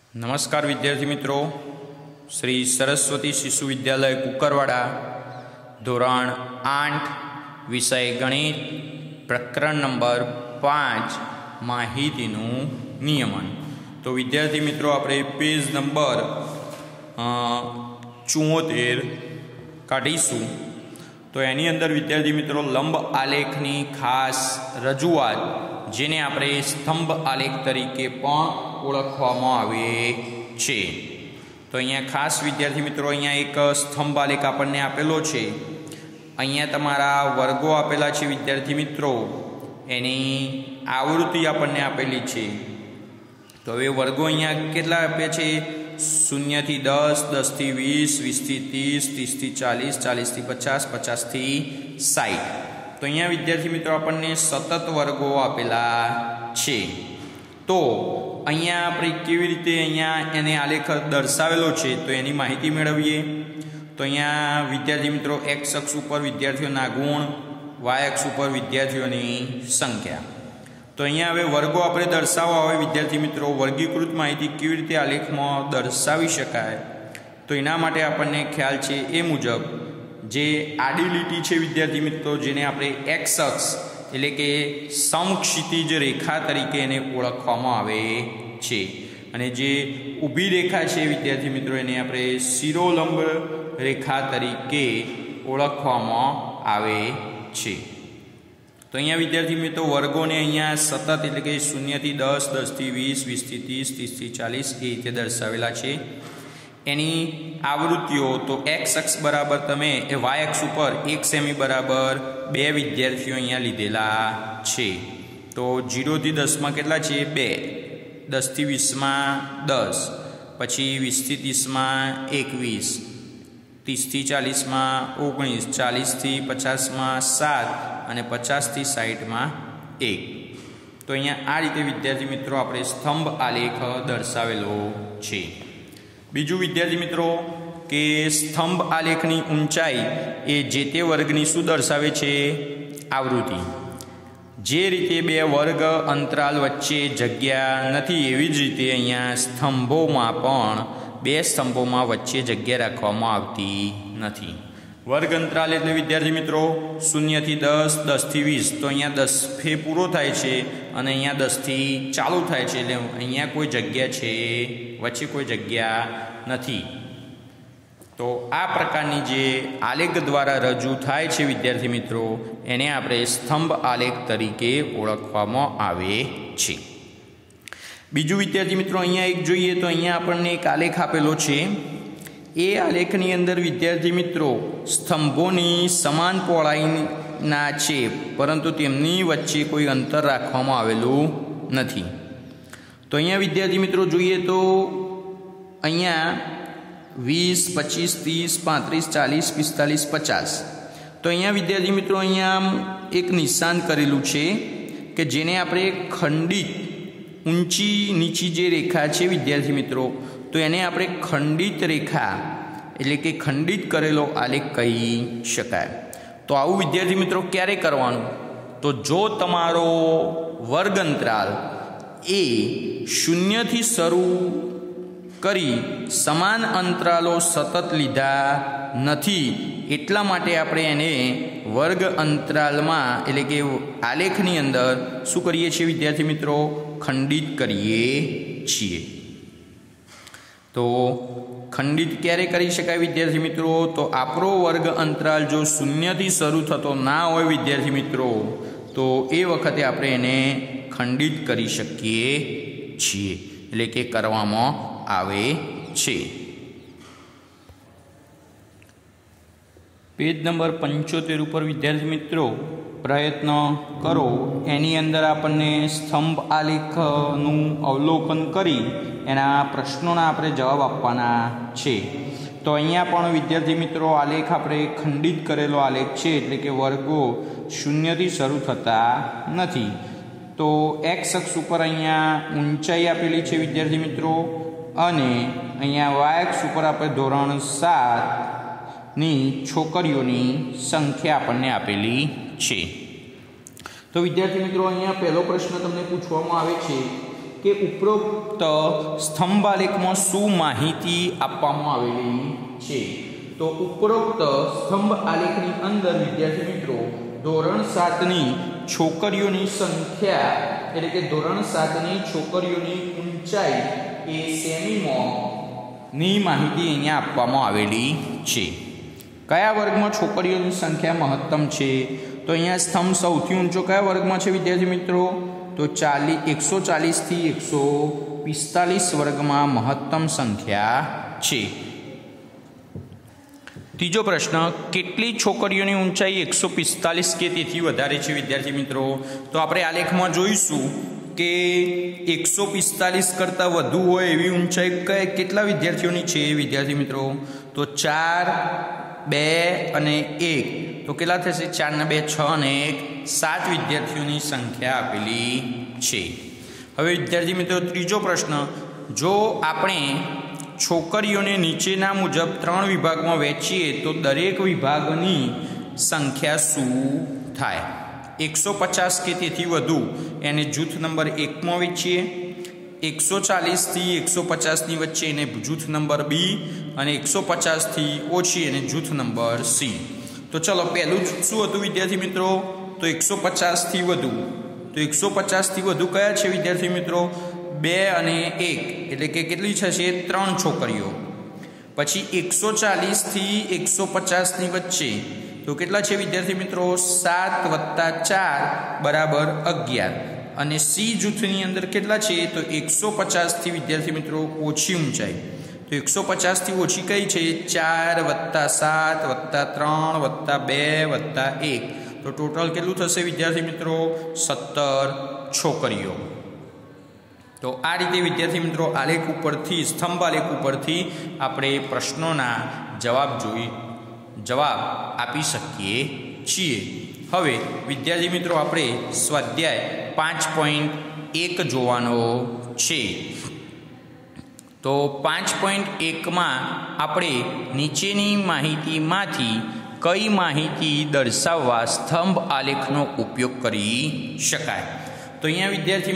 नमस्कार विद्यार्थी मित्रों, श्री सरस्वती शिशु विद्यालय कुकरवाड़ा धोरण 8 विषय गणित प्रकरण नंबर 5 माहितीનું નિયમન। तो विद्यार्थी मित्रों આપણે पेज नंबर 74 કાઢીશું। तो એની અંદર વિદ્યાર્થી મિત્રો લંબ આલેખની ખાસ રજૂઆત જેને આપણે સ્તંભ આલેખ તરીકે પણ ઓળખવામાં આવે છે। તો અહીંયા ખાસ વિદ્યાર્થી મિત્રો અહીંયા એક સ્તંભ આલેખ આપણને આપેલો છે। અહીંયા તમારા વર્ગો આપેલા છે વિદ્યાર્થી મિત્રો, એની આવૃત્તિ આપણને આપેલી છે। તો હવે વર્ગો અહીંયા કેટલા આપ્યા છે? 0 થી 10, 10 થી 20, 20 થી 30, 30 થી 40, 40 થી 50, 50 થી 60। તો અહીંયા વિદ્યાર્થી મિત્રો આપણને સતત વર્ગો આપેલા છે। તો અહીંયા આપણે કેવી રીતે અહીંયા એને આલેખ દર્શાવેલો છે તો એની માહિતી મેળવીએ। તો અહીંયા વિદ્યાર્થી મિત્રો x અક્ષ ઉપર વિદ્યાર્થીઓના ગુણ, y અક્ષ ઉપર વિદ્યાર્થીઓની સંખ્યા। તો અહીંયા હવે વર્ગો આપણે દર્શાવવા હોય વિદ્યાર્થી મિત્રો, વર્ગીકૃત માહિતી કેવી રીતે આલેખમાં દર્શાવી શકાય તો એના માટે આપણને ખ્યાલ છે એ મુજબ જે આડી લીટી છે વિદ્યાર્થી મિત્રો, જેને આપણે x અક્ષ એટલે કે સમક્ષિતિજ રેખા તરીકે એને ઓળખવામાં આવે છે, અને જે ઊભી રેખા છે વિદ્યાર્થી મિત્રો એને આપણે શિરોલંબ રેખા તરીકે ઓળખવામાં આવે છે। તો અહીંયા વિદ્યાર્થી મિત્રો વર્ગોને અહીંયા સતત એટલે કે 0 થી 10, 10 થી 20, 20 થી 30, 30 થી 40 એ રીતે દર્શાવેલા છે। એની આવૃત્તિઓ તો x અક્ષ બરાબર તમે y અક્ષ ઉપર 1 સેમી બરાબર 2 વિદ્યાર્થીઓ અહીંયા લીધેલા છે। તો 0 થી 10 માં કેટલા છે? 2, 10 થી 20 માં 10, પછી 20 થી 30 માં 21, 30 થી 40 માં 19, 40 થી 50 માં 7 અને 50 થી 60 માં 1। તો અહીંયા આ રીતે વિદ્યાર્થી મિત્રો આપણે સ્તંભ આલેખ દર્શાવેલો છે। બીજું વિદ્યાર્થી મિત્રો કે સ્તંભ આલેખની ઊંચાઈ એ જે તે વર્ગની શું દર્શાવે છે? આવૃત્તિ। જે રીતે બે વર્ગ અંતરાલ વચ્ચે જગ્યા નથી એવી જ રીતે અહીંયા સ્તંભોમાં પણ બે સ્તંભોમાં વચ્ચે જગ્યા રાખવામાં આવતી નથી। વર્ગ અંતરાલ એટલે વિદ્યાર્થી મિત્રો 0 થી 10, 10 થી 20, તો અહીંયા 10 થી પૂરો થાય છે અને અહીંયા 10 થી ચાલુ થાય છે, એટલે અહીંયા કોઈ જગ્યા છે, વચ્ચે કોઈ જગ્યા નથી। તો આ પ્રકારની જે આલેખ દ્વારા રજૂ થાય છે વિદ્યાર્થી મિત્રો એને આપણે સ્તંભ આલેખ તરીકે ઓળખવામાં આવે છે। બીજું વિદ્યાર્થી મિત્રો અહીંયા એક જોઈએ તો અહીંયા આપણને એક આલેખ આપેલો છે। એ આલેખની અંદર વિદ્યાર્થી મિત્રો સ્તંભોની સમાન પહોળાઈના છે, પરંતુ તેમની વચ્ચે કોઈ અંતર રાખવામાં આવેલું નથી। તો અહીંયા વિદ્યાર્થી મિત્રો જોઈએ તો અહીંયા 20, 25, 30, 35, 40, 45, 50। તો અહીંયા વિદ્યાર્થી મિત્રો અહીંયા એક નિશાન કરેલું છે કે જેને આપણે ખંડિત ઊંચી નીચી જે રેખા છે વિદ્યાર્થી મિત્રો તો એને આપણે ખંડિત રેખા એટલે કે ખંડિત કરેલો આલેખ કહી શકાય। તો આવું વિદ્યાર્થી મિત્રો ક્યારે કરવાનું? તો જો તમારો વર્ગ અંતરાલ એ 0 થી શરૂ કરી સમાન અંતરાલો સતત લીધા નથી એટલા માટે આપણે એને વર્ગ અંતરાલમાં એટલે કે આલેખની અંદર શું કરીએ છીએ વિદ્યાર્થી મિત્રો? ખંડિત કરીએ છીએ। તો ખંડિત ક્યારે કરી શકાય વિદ્યાર્થી મિત્રો? તો આપણો વર્ગ અંતરાલ જો 0 થી શરૂ થતો ના હોય વિદ્યાર્થી મિત્રો તો એ વખતે આપણે એને ખંડિત કરી શકીએ છીએ, એટલે કે કરવામાં આવે છે। પેજ નંબર 75 ઉપર વિદ્યાર્થી મિત્રો પ્રયત્ન કરો, એની અંદર આપણને સ્તંભ આલેખનું અવલોકન કરી એના પ્રશ્નોના આપણે જવાબ આપવાના છે। તો અહીંયા પણ વિદ્યાર્થી મિત્રો આલેખ આપણે ખંડિત કરેલો આલેખ છે, એટલે કે વર્ગો 0 થી શરૂ થતા નથી। તો x અક્ષ ઉપર અહીંયા ઊંચાઈ આપેલી છે વિદ્યાર્થી મિત્રો, અને અહીંયા y અક્ષ ઉપર આપણે ધોરણ 7ની છોકરીઓની સંખ્યા આપણને આપેલી છે। તો વિદ્યાર્થી મિત્રો અહીંયા પહેલો પ્રશ્ન તમને પૂછવામાં આવે છે કે ઉપરોક્ત સ્તંભાલેખમાં શું માહિતી આપવામાં આવેલી છે? તો ઉપરોક્ત સ્તંભ આલેખની અંદર વિદ્યાર્થી મિત્રો ધોરણ 7ની છોકરીઓની સંખ્યા એટલે કે ધોરણ 7ની છોકરીઓની ઊંચાઈ એ સેમીમાં ની માહિતી અહીંયા આપવામાં આવેલી છે. કયા વર્ગમાં છોકરીઓની સંખ્યા મહત્તમ છે? તો અહીંયા સ્તંભ સૌથી ઊંચો કયા વર્ગમાં છે વિદ્યાર્થી મિત્રો? તો 140 થી 145 વર્ગમાં મહત્તમ સંખ્યા છે. ત્રીજો પ્રશ્ન, કેટલી છોકરીઓની ઊંચાઈ 145 કે તેથી વધારે છે વિદ્યાર્થી મિત્રો? તો આપણે આ લેખમાં જોઈશું કે 145 કરતાં વધુ હોય એવી ઊંચાઈ કેટલા વિદ્યાર્થીઓની છે વિદ્યાર્થી મિત્રો? તો 4, 2 અને 1. તો કેટલા થશે? 4 ને 2 6 અને 1 7 વિદ્યાર્થીઓની સંખ્યા આપેલી છે. હવે વિદ્યાર્થી મિત્રો ત્રીજો પ્રશ્ન, જો આપણે છોકરીઓને નીચેના મુજબ 3 વિભાગમાં વહેંચીએ તો દરેક વિભાગની સંખ્યા શું થાય? 150 કે તેથી વધુ એને જૂથ નંબર 1માં વહેંચીએ, 140 થી 150 ની વચ્ચે એને જૂથ નંબર બી અને 150 થી ઓછી એને જૂથ નંબર સી. તો ચલો પહેલું શું હતું વિદ્યાર્થી મિત્રો? તો 150 થી વધુ. તો 150 થી વધુ કયા છે વિદ્યાર્થી મિત્રો? 2 અને 1 એટલે કે કેટલી થશે? 3 છોકરીઓ. પછી 140 થી 150 ની વચ્ચે તો કેટલા છે વિદ્યાર્થી મિત્રો? 7 + 4 બરાબર 11. અને સી જૂથની અંદર કેટલા છે? તો 150 થી વિદ્યાર્થી મિત્રો ઓછી ઊંચાઈ. તો 150 થી ઓછી કઈ છે? 4 + 7 + 3 + 2 + 1. તો ટોટલ કેટલું થશે વિદ્યાર્થી મિત્રો? 17 છોકરીઓ. તો આ રીતે વિદ્યાર્થી મિત્રો આલેખ ઉપરથી સ્તંભ આલેખ ઉપરથી આપણે પ્રશ્નોના જવાબ આપી શકીએ છીએ. હવે વિદ્યાર્થી મિત્રો આપણે સ્વાધ્યાય 5.1 જોવાનો છે. તો 5.1માં આપણે નીચેની માહિતીમાંથી કઈ માહિતી દર્શાવવા સ્તંભ આલેખનો ઉપયોગ કરી શકાય? તો અહીંયા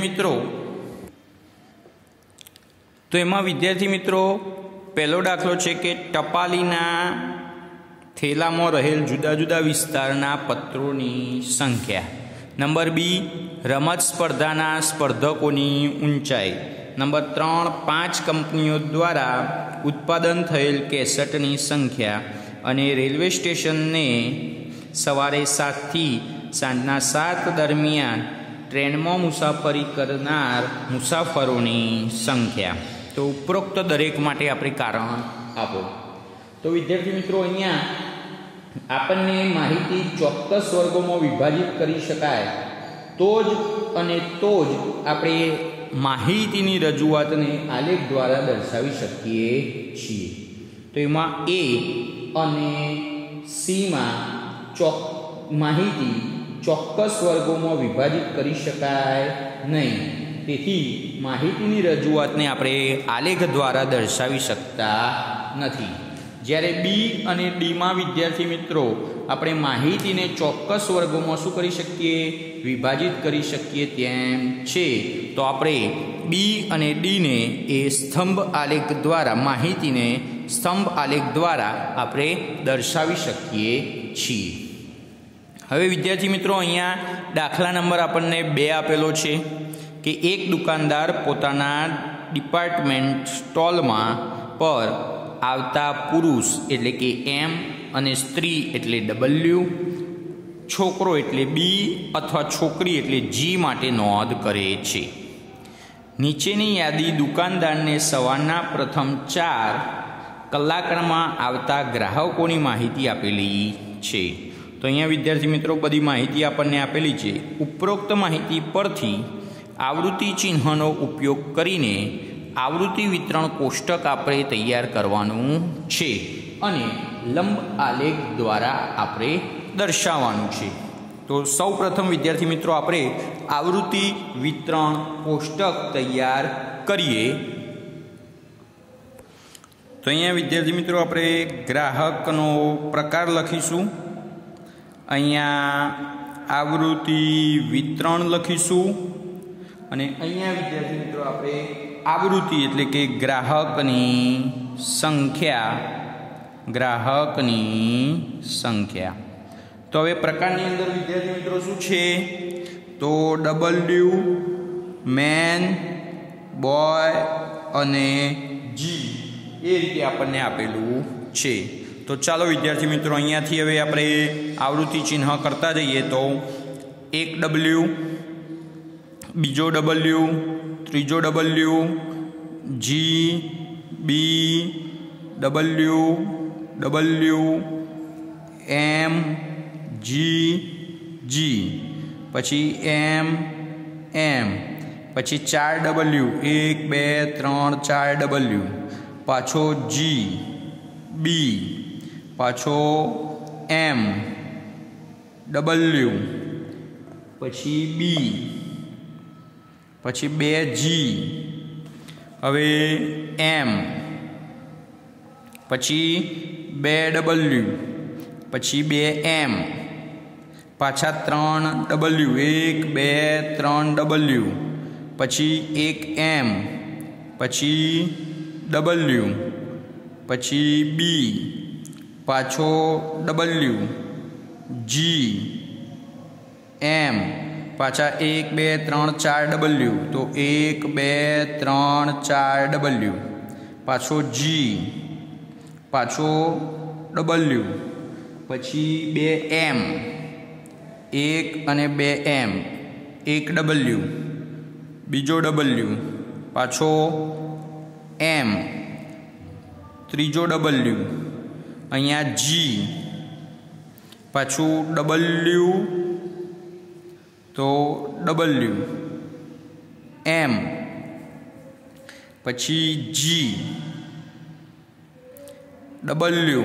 વિદ્યાર્થી મિત્રો પહેલો દાખલો છે કે ટપાલીના થેલામાં રહેલ જુદા જુદા વિસ્તારના પત્રોની સંખ્યા. નંબર બી, રમત સ્પર્ધાના સ્પર્ધકોની ઊંચાઈ. નંબર 3, 5 કંપનીઓ દ્વારા ઉત્પાદન થયેલ કેસેટની સંખ્યા. અને રેલવે સ્ટેશનને સવારે 7 થી સાંજના 7 દરમિયાન ટ્રેનમાં મુસાફરી કરનાર મુસાફરોની સંખ્યા. તો ઉપરોક્ત દરેક માટે આપણે કારણ આપો. તો વિદ્યાર્થી મિત્રો અહીંયા આપણને માહિતી ચોક્કસ વર્ગોમાં વિભાજિત કરી શકાય તો જ આપણે માહિતીની રજૂઆતને આલેખ દ્વારા દર્શાવી શકીએ છીએ. તો એમાં એ અને સીમાં માહિતી ચોક્કસ વર્ગોમાં વિભાજિત કરી શકાય નહીં. તેથી માહિતીની રજૂઆતને આપણે આલેખ દ્વારા દર્શાવી શકતા નથી. જ્યારે બી અને ડીમાં વિદ્યાર્થી મિત્રો આપણે માહિતીને ચોક્કસ વર્ગોમાં શું કરી શકીએ? વિભાજિત કરી શકીએ તેમ છે. તો આપણે બી અને ડીને એ સ્તંભ આલેખ દ્વારા માહિતીને સ્તંભ આલેખ દ્વારા આપણે દર્શાવી શકીએ છીએ. હવે વિદ્યાર્થી મિત્રો અહીંયા દાખલા નંબર આપણને 2 આપેલો છે કે એક દુકાનદાર પોતાના ડિપાર્ટમેન્ટ સ્ટોલમાં પર આવતા પુરુષ એટલે કે એમ અને સ્ત્રી એટલે W, છોકરો એટલે બી અથવા છોકરી એટલે જી માટે નોંધ કરે છે. નીચેની યાદી દુકાનદારને સવારના પ્રથમ 4 કલાકમાં આવતા ગ્રાહકોની માહિતી આપેલી છે. તો અહીંયા વિદ્યાર્થી મિત્રો બધી માહિતી આપણને આપેલી છે. ઉપરોક્ત માહિતી પરથી આવૃત્તિ ચિહ્નનો ઉપયોગ કરીને આવૃત્તિ વિતરણ કોષ્ટક આપણે તૈયાર કરવાનું છે અને લંબ આલેખ દ્વારા આપણે દર્શાવવાનું છે. તો સૌ પ્રથમ વિદ્યાર્થી મિત્રો આપણે આવૃત્તિ વિતરણ કોષ્ટક તૈયાર કરીએ. તો અહીંયા વિદ્યાર્થી મિત્રો આપણે ગ્રાહકનો પ્રકાર લખીશું. અહીંયા આવૃત્તિ વિતરણ લખીશું અને અહીંયા વિદ્યાર્થી મિત્રો આપણે આવૃત્તિ એટલે કે ગ્રાહકની સંખ્યા તો હવે પ્રકારની અંદર વિદ્યાર્થી મિત્રો શું છે તો ડબલ્યુ મેન બોય અને જી એ રીતે આપણને આપેલું છે તો ચાલો વિદ્યાર્થી મિત્રો અહીંયાથી હવે આપણે આવૃત્તિ ચિહ્ન કરતા જઈએ તો એક ડબલ્યુ બીજો ડબલ્યુ ત્રીજો W G B W W M G G પછી એમ એમ પછી 4 ડબલ્યુ 1 2 3 4 ડબલ્યુ પાછો જી બી પાછો એમ ડબલ્યુ પછી બી પછી 2 જી હવે એમ પછી 2 ડબલ્યુ પછી 2 એમ પાછા 3 ડબલ્યુ 1 2 3 ડબલ્યુ પછી 1 એમ પછી ડબલ્યુ પછી બી પાછો ડબલ્યુ જી એમ પાછા 1 2 3 4 ડબલ્યુ તો 1 2 3 4 ડબલ્યુ પાછો જી પાછો ડબલ્યુ પછી 2 એમ 1 અને 2 એમ 1 ડબલ્યુ બીજો ડબલ્યુ પાછો એમ ત્રીજો ડબલ્યુ અહીંયા જી પાછું ડબલ્યુ તો ડબલ્યુ એમ પછી જી ડબલ્યુ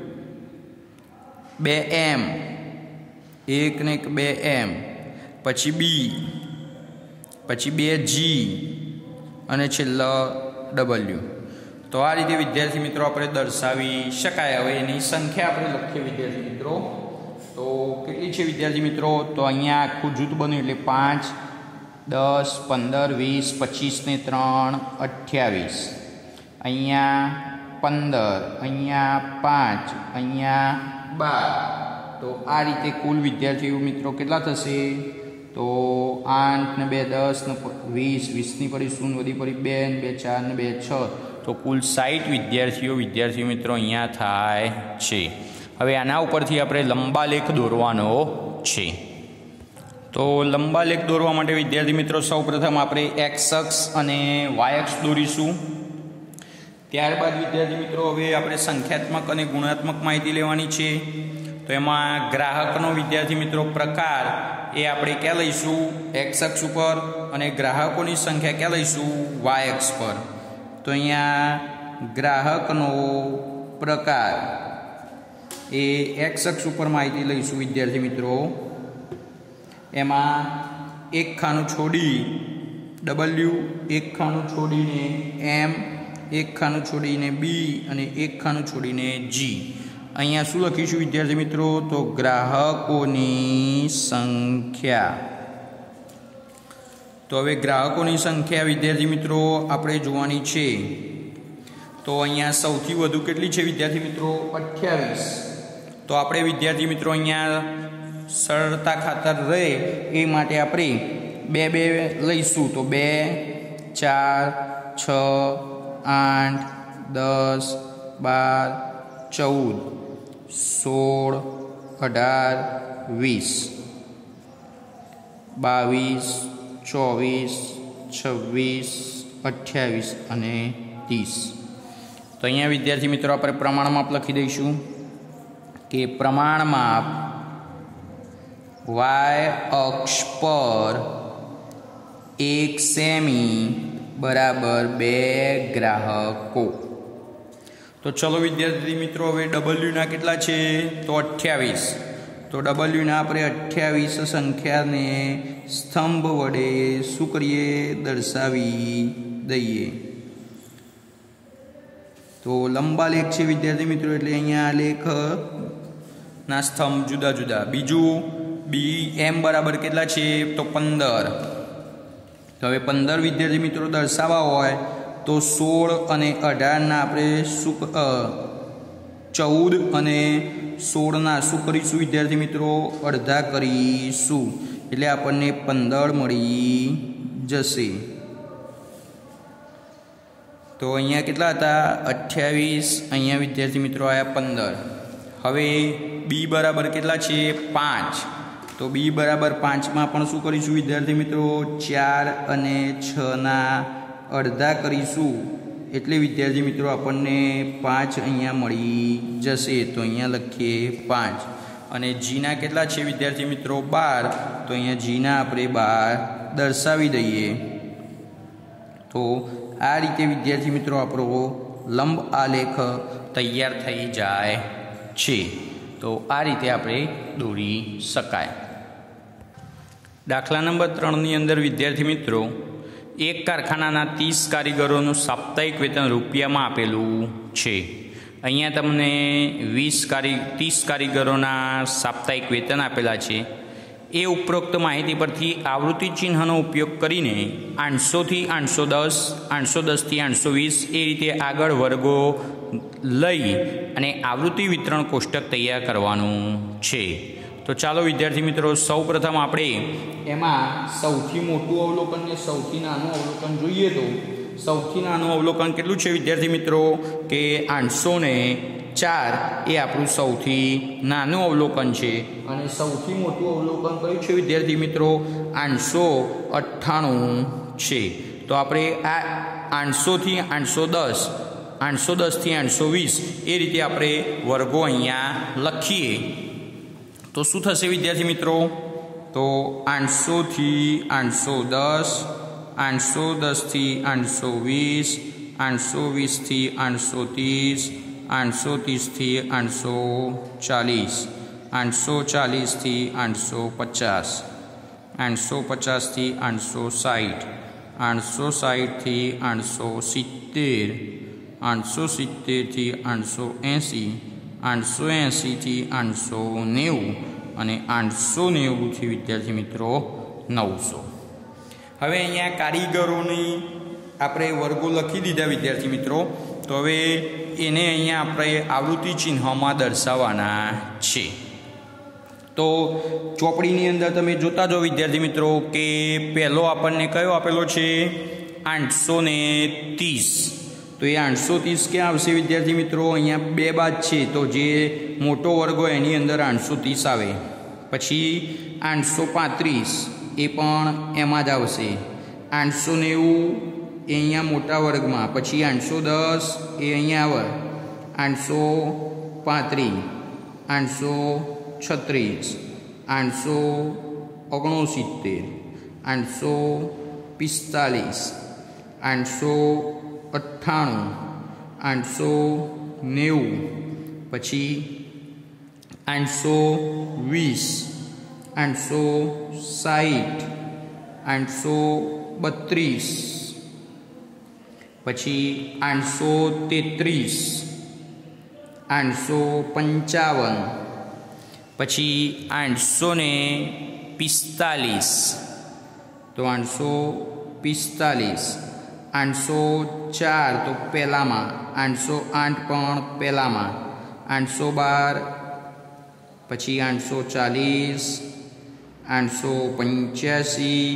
2 એમ 1 ને 2 એમ પછી બી પછી 2 જી અને છેલ્લા ડબલ્યુ તો આ રીતે વિદ્યાર્થી મિત્રો આપણે દર્શાવી શકાય હવે એની સંખ્યા આપણે લખીએ વિદ્યાર્થી મિત્રો તો કેટલી છે વિદ્યાર્થી મિત્રો તો અહીંયા આખું જૂથ બન્યું એટલે 5 10 15 20 25 ને 3 28 અહીંયા 15 અહીંયા 5 અહીંયા 12 તો આ રીતે કુલ વિદ્યાર્થીઓ મિત્રો કેટલા થશે તો 8 ને 2 10 ને 20 20 ની પડી 0 વધી પડી 2 ને 2 4 ને 2 6 તો કુલ 60 વિદ્યાર્થીઓ મિત્રો અહીંયા થાય છે હવે આના ઉપરથી આપણે લંબાલેખ દોરવાનો છે તો લંબાલેખ દોરવા માટે વિદ્યાર્થી મિત્રો સૌપ્રથમ આપણે એક્સ અક્ષ અને વાય અક્ષ દોરીશું ત્યારબાદ વિદ્યાર્થી મિત્રો હવે આપણે સંખ્યાત્મક અને ગુણાત્મક માહિતી લેવાની છે તો એમાં ગ્રાહકનો વિદ્યાર્થી મિત્રો પ્રકાર એ આપણે ક્યાં લઈશું એક્સ અક્ષ ઉપર અને ગ્રાહકોની સંખ્યા ક્યાં લઈશું વાય અક્ષ પર તો અહીંયા ગ્રાહકનો પ્રકાર એ એક્સ અક્ષ ઉપર માહિતી લઈશું વિદ્યાર્થી મિત્રો એમાં એક ખાનું છોડી ડબલ્યુ એક ખાનું છોડીને એમ એક ખાનું છોડીને બી અને એક ખાનું છોડીને જી અહીંયા શું લખીશું વિદ્યાર્થી મિત્રો તો ગ્રાહકોની સંખ્યા તો હવે ગ્રાહકોની સંખ્યા વિદ્યાર્થી મિત્રો આપણે જોવાની છે તો અહીંયા સૌથી વધુ કેટલી છે વિદ્યાર્થી મિત્રો 28 તો આપણે વિદ્યાર્થી મિત્રો અહીંયા સરળતા ખાતર રહે એ માટે આપણે 2 2 લઈશું તો 2 4 6 8 10 12 14 16 18 20 22 24 28 અને 30 તો અહીંયા વિદ્યાર્થી મિત્રો આપણે પ્રમાણમાપ લખી દઈશું કે પ્રમાણમાપ વાય અક્ષ પર 1 સેમી બરાબર 2 ગ્રાહકો તો ચલો વિદ્યાર્થી મિત્રો હવે ડબલ્યુના કેટલા છે તો 28 તો ડબલ્યુના આપણે 28 સંખ્યાને સ્તંભ વડે શું કરીએ દર્શાવી દઈએ તો લંબા લેખ છે વિદ્યાર્થી મિત્રો એટલે અહીંયા લેખના સ્તંભ જુદા જુદા બીજું બી એમ બરાબર કેટલા છે તો 15 તો હવે 15 વિદ્યાર્થી મિત્રો દર્શાવવા હોય તો 16 અને 18ના આપણે શું 14 અને 16ના શું કરીશું વિદ્યાર્થી મિત્રો? અડધા કરીશું, એટલે આપણને 15 મળી જશે. તો અહીંયા કેટલા હતા? 28. અહીંયા વિદ્યાર્થી મિત્રો આવ્યા 15. હવે બી બરાબર કેટલા છે? 5. તો બી બરાબર 5માં પણ શું કરીશું વિદ્યાર્થી મિત્રો? 4 અને 6ના અડધા કરીશું, એટલે વિદ્યાર્થી મિત્રો આપણને 5 અહીંયા મળી જશે. તો અહીંયા લખીએ 5. અને જીના કેટલા છે વિદ્યાર્થી મિત્રો? 12. તો અહીંયા જીના આપણે 12 દર્શાવી દઈએ. તો આ રીતે વિદ્યાર્થી મિત્રો આપણો લંબ આલેખ તૈયાર થઈ જાય છે. તો આ રીતે આપણે દોરી શકાય. દાખલા નંબર 3ની અંદર વિદ્યાર્થી મિત્રો એક કારખાનાના 30 કારીગરોનું સાપ્તાહિક વેતન રૂપિયામાં આપેલું છે. અહીંયા તમને 30 કારીગરોના સાપ્તાહિક વેતન આપેલા છે. એ ઉપરોક્ત માહિતી પરથી આવૃત્તિ ચિહ્નનો ઉપયોગ કરીને 800 થી 810, 810 થી 820 એ રીતે આગળ વર્ગો લઈ અને આવૃત્તિ વિતરણ કોષ્ટક તૈયાર કરવાનું છે. તો ચાલો વિદ્યાર્થી મિત્રો સૌપ્રથમ આપણે એમાં સૌથી મોટું અવલોકન ને સૌથી નાનું અવલોકન જોઈએ. તો સૌથી નાનું અવલોકન કેટલું છે વિદ્યાર્થી મિત્રો? કે 804 એ આપણું સૌથી નાનું અવલોકન છે. અને સૌથી મોટું અવલોકન કયું છે વિદ્યાર્થી મિત્રો? 898 છે. તો આપણે આ 800 થી 810, 810 થી 820 એ રીતે આપણે વર્ગો અહીંયા લખીએ. તો શું થશે વિદ્યાર્થી મિત્રો? તો 800 થી 810, 810 થી 820, 820 થી 830, 830 થી 840, 840 થી 850, 850 થી 860, 860 થી 870, 870 થી 880, 880 થી 890 અને 890 થી વિદ્યાર્થી મિત્રો 900. હવે અહીંયા કારીગરોની આપણે વર્ગો લખી દીધા વિદ્યાર્થી મિત્રો. તો હવે એને અહીંયા આપણે આવૃત્તિ ચિહ્નમાં દર્શાવવાના છે. તો ચોપડીની અંદર તમે જોતા જો વિદ્યાર્થી મિત્રો કે પહેલો આપણને કયો આપેલો છે? 830. તો એ 830 ક્યાં આવશે વિદ્યાર્થી મિત્રો? અહીંયા બે બાદ છે, તો જે મોટો વર્ગ હોય એની અંદર 830 આવે. પછી 835 એ પણ એમાં જ આવશે. 890 એ અહીંયા મોટા વર્ગમાં. પછી 810 એ અહીંયા આવે. 835, 836, 869, 845, 898, 890, પછી 820, 860, 832, પછી 833, 855, પછી 845. તો 845, 804 તો પહેલામાં, 808 પણ પહેલામાં, 812, પછી 840, 885,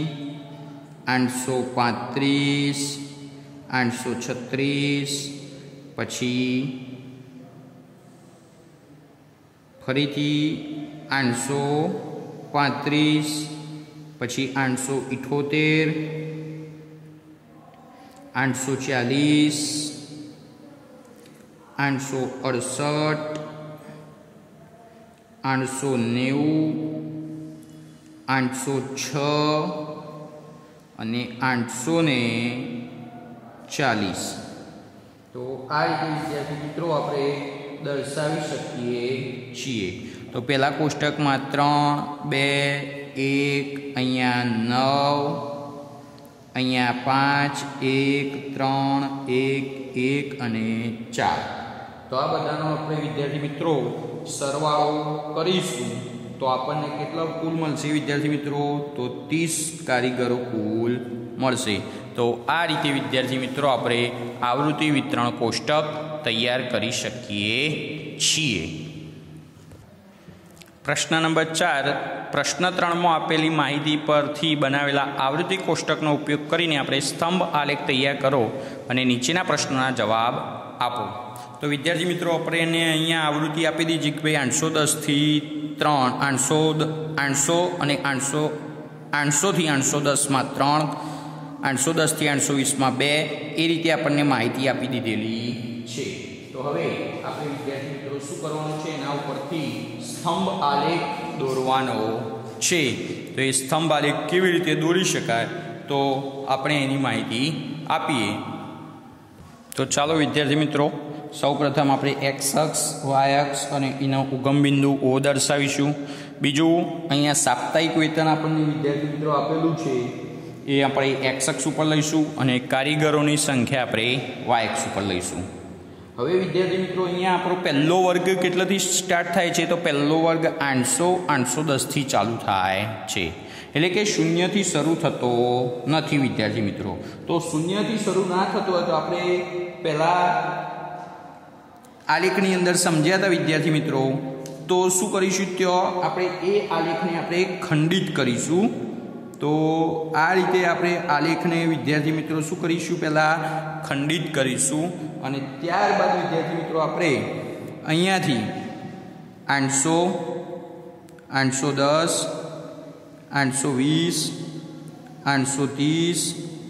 835, 836, પછી ફરીથી 835, પછી 878, 840, 868, 890, 806 અને 840. તો આ રીતે વિદ્યાર્થી મિત્રો આપણે દર્શાવી શકીએ છીએ. તો પહેલા કોષ્ટકમાં 3, 2, 1, અહીંયા 9, અહીંયા 5, 1, 3, 1, 1 અને 4. તો આ બધાનો આપણે વિદ્યાર્થી મિત્રો સરવાળો કરીશું તો આપણને કેટલા કુલ મળશે વિદ્યાર્થી મિત્રો? તો 30 કારીગરો કુલ મળશે। તો આ રીતે વિદ્યાર્થી મિત્રો આપણે આવૃત્તિ વિતરણ કોષ્ટક તૈયાર કરી શકીએ છીએ। પ્રશ્ન નંબર 4 પ્રશ્ન 3 માં આપેલી માહિતી પરથી બનાવેલા આવૃત્તિ કોષ્ટકનો ઉપયોગ કરીને આપણે સ્તંભ આલેખ તૈયાર કરો અને નીચેના પ્રશ્નોના જવાબ આપો। તો વિદ્યાર્થી મિત્રો આપણે અહીંયા આવૃત્તિ આપી દીધી કે ભાઈ 810 થી 3 800 અને 800 થી 810 માં 3 810 થી 820 માં 2 એ રીતે આપણને માહિતી આપી દીધેલી છે। તો હવે આપણે વિદ્યાર્થી મિત્રો શું કરવાનું છે, એના ઉપરથી સ્તંભ આલેખ દોરવાનો છે। તો એ સ્તંભ આલેખ કેવી રીતે દોરી શકાય તો આપણે એની માહિતી આપીએ। તો ચાલો વિદ્યાર્થી મિત્રો સૌપ્રથમ આપણે x અક્ષ y અક્ષ અને એનો ઉગમ બિંદુ O દર્શાવીશું। બીજું અહીંયા સાપ્તાહિક વેતન આપણને વિદ્યાર્થી મિત્રો આપેલું છે એ આપણે x અક્ષ ઉપર લઈશું અને કારીગરોની સંખ્યા આપણે y અક્ષ ઉપર લઈશું। હવે વિદ્યાર્થી મિત્રો અહીંયા આપણો પહેલો વર્ગ કેટલાથી સ્ટાર્ટ થાય છે, તો પહેલો વર્ગ 810 થી ચાલુ થાય છે, એટલે કે 0 થી શરૂ થતો નથી વિદ્યાર્થી મિત્રો। તો 0 થી શરૂ ના થતો હોય તો આપણે પહેલા આલેખની અંદર સમજ્યા હતા વિદ્યાર્થી મિત્રો। તો શું કરીશું, ત્યાં આપણે એ આલેખને આપણે ખંડિત કરીશું। તો આ રીતે આપણે આલેખને વિદ્યાર્થી મિત્રો શું કરીશું, પહેલાં ખંડિત કરીશું અને ત્યારબાદ વિદ્યાર્થી મિત્રો આપણે અહીંયાથી 800 810 820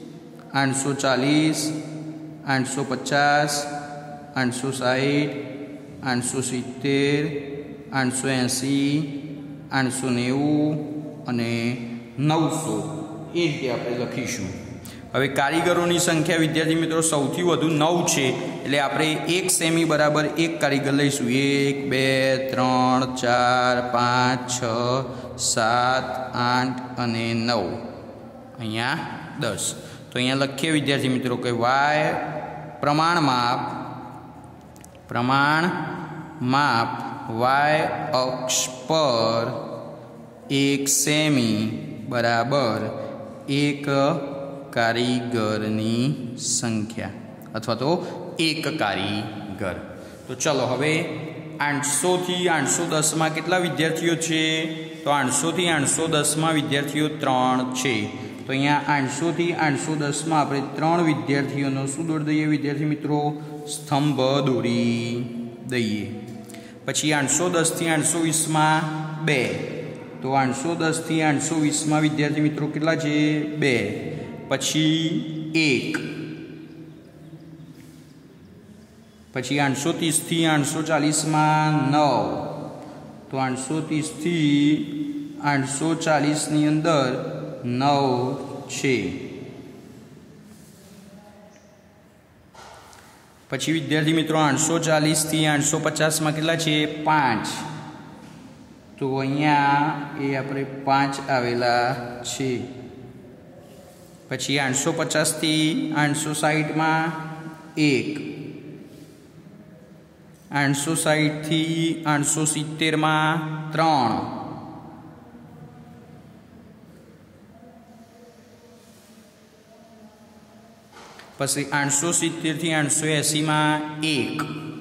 830 840 850 870 880 890 અને 900 એ રીતે આપણે લખીશું। હવે કારીગરોની સંખ્યા વિદ્યાર્થી મિત્રો સૌથી વધુ 9 છે, એટલે આપણે 1 સેમી બરાબર 1 કારીગર લઈશું। 1 2 3 4 5 6 7 8 અને 9, અહીંયા 10। તો અહીંયા લખીએ વિદ્યાર્થી મિત્રો કે y પ્રમાણ માપ y અક્ષ પર 1 સેમી બરાબર 1 કારીગરની સંખ્યા અથવા તો 1 કારીગર। તો ચલો હવે 800 થી 810 માં કેટલા વિદ્યાર્થીઓ છે, તો 800 થી 810 માં વિદ્યાર્થીઓ 3 છે। તો અહીંયા 800 થી 810 માં આપણે 3 વિદ્યાર્થીઓનો શું દોરી દઈએ વિદ્યાર્થી મિત્રો, સ્તંભ દોરી દઈએ। પછી 810 થી 820 માં 2, તો 810 થી 820 માં વિદ્યાર્થી મિત્રો કેટલા છે, 2। પછી 1, પછી 830 થી 840 માં 9, તો 830 થી 840 ની અંદર 9 છે। પછી વિદ્યાર્થી મિત્રો 840 થી 850 માં કેટલા છે, 5, તો અહીંયા એ આપણે 5 આવેલા છે। પછી 850 થી 860 માં 1, 860 થી 870 માં 3, પછી 870 થી 880 માં 1,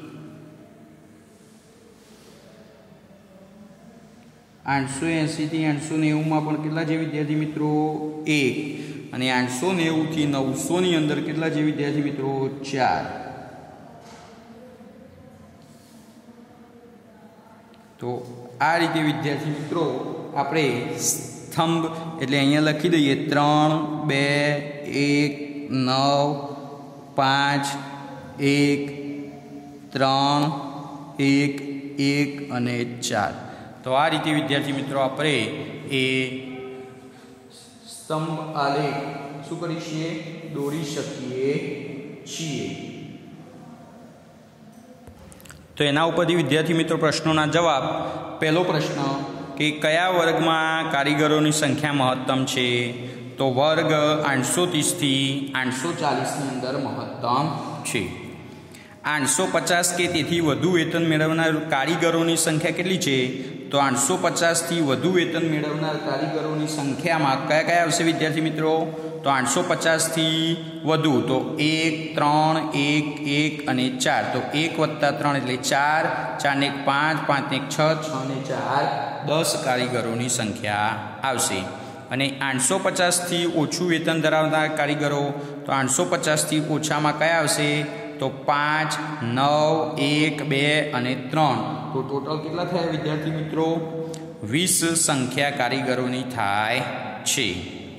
880 થી 890 માં પણ કેટલા છે વિદ્યાર્થી મિત્રો, 1, અને 890 થી 900 ની અંદર કેટલા છે વિદ્યાર્થી મિત્રો, 4। તો આ રીતે વિદ્યાર્થી મિત્રો આપણે સ્તંભ એટલે અહીંયા લખી દઈએ 3 2 1 9 5 1 3 1 1 અને 4। તો આ રીતે વિદ્યાર્થી મિત્રો આપણે એ સ્તંભ આલેખ શું કરી છીએ, દોરી શકીએ છીએ। તો એના ઉપરથી વિદ્યાર્થી મિત્રો પ્રશ્નોના જવાબ। પહેલો પ્રશ્ન કે કયા વર્ગમાં કારીગરોની સંખ્યા મહત્તમ છે, તો વર્ગ 830 થી 840 ની અંદર મહત્તમ છે। 850 કે તેથી વધુ વેતન મેળવનાર કારીગરોની સંખ્યા કેટલી છે, તો તો 850થી વધુ વેતન મેળવનાર કારીગરોની સંખ્યામાં કયા કયા આવશે વિદ્યાર્થી મિત્રો? તો 850થી વધુ તો 1, 3, 1, 1 અને 4. તો 1 + 3 એટલે 4, 4 ને 1 5, 5 ને 1 6, 6 ને 4 10 કારીગરોની સંખ્યા આવશે. અને 850થી ઓછું વેતન ધરાવનાર કારીગરો તો 850થી ઓછામાં કયા આવશે? તો 5, 9, 1, 2 અને 3. તો ટોટલ કેટલા થયા વિદ્યાર્થી મિત્રો? 20 સંખ્યા કારીગરોની થાય છે.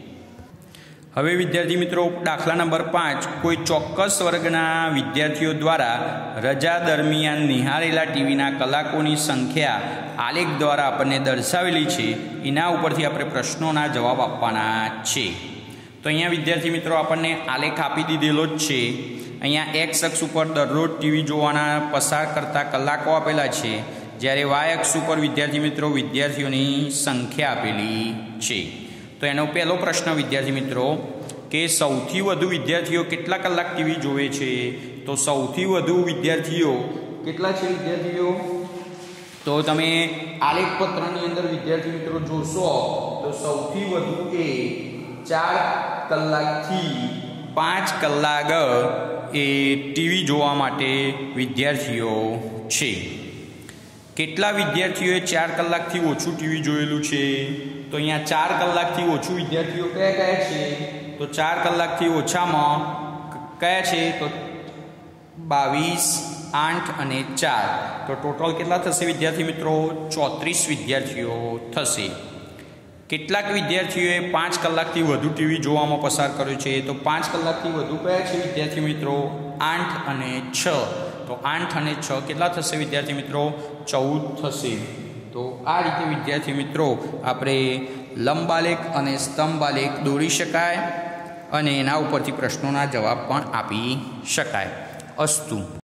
હવે વિદ્યાર્થી મિત્રો દાખલા નંબર 5, કોઈ ચોક્કસ વર્ગના વિદ્યાર્થીઓ દ્વારા રજા દરમિયાન નિહાળેલા ટીવીના કલાકોની સંખ્યા આલેખ દ્વારા આપણને દર્શાવેલી છે. એના ઉપરથી આપણે પ્રશ્નોના જવાબ આપવાના છે. તો અહીંયા વિદ્યાર્થી મિત્રો આપણને આલેખ આપી દીધેલો જ છે. અહીંયા એક્સ અક્ષ ઉપર દરરોજ ટીવી જોવાના પસાર કરતા કલાકો આપેલા છે, જ્યારે વાય અક્ષ ઉપર વિદ્યાર્થી મિત્રો વિદ્યાર્થીઓની સંખ્યા આપેલી છે. તો એનો પહેલો પ્રશ્ન વિદ્યાર્થી મિત્રો કે સૌથી વધુ વિદ્યાર્થીઓ કેટલા કલાક ટીવી જોવે છે? તો સૌથી વધુ વિદ્યાર્થીઓ કેટલા છે વિદ્યાર્થીઓ? તો તમે આલેખ પત્રની અંદર વિદ્યાર્થી મિત્રો જોશો તો સૌથી વધુ એ 4 કલાકથી 5 કલાક એ ટીવી જોવા માટે વિદ્યાર્થીઓ છે. કેટલા વિદ્યાર્થીઓએ 4 કલાકથી ઓછું ટીવી જોયેલું છે? તો અહીંયા 4 કલાકથી ઓછું વિદ્યાર્થીઓ કયા કયા છે? તો 4 કલાકથી ઓછામાં કયા છે? તો 22, 8 અને 4. તો ટોટલ કેટલા થશે વિદ્યાર્થી મિત્રો? 34 વિદ્યાર્થીઓ થશે. કેટલાક વિદ્યાર્થીઓએ 5 કલાકથી વધુ ટીવી જોવામાં પસાર કર્યો છે? તો 5 કલાકથી વધુ કયા છે વિદ્યાર્થી મિત્રો? 8 અને 6. તો 8 અને 6 કેટલા થશે વિદ્યાર્થી મિત્રો? 14 થશે. તો આ રીતે વિદ્યાર્થી મિત્રો આપણે લંબાલેખ અને સ્તંભાલેખ દોરી શકાય અને એના ઉપરથી પ્રશ્નોના જવાબ પણ આપી શકાય. અસ્તુ.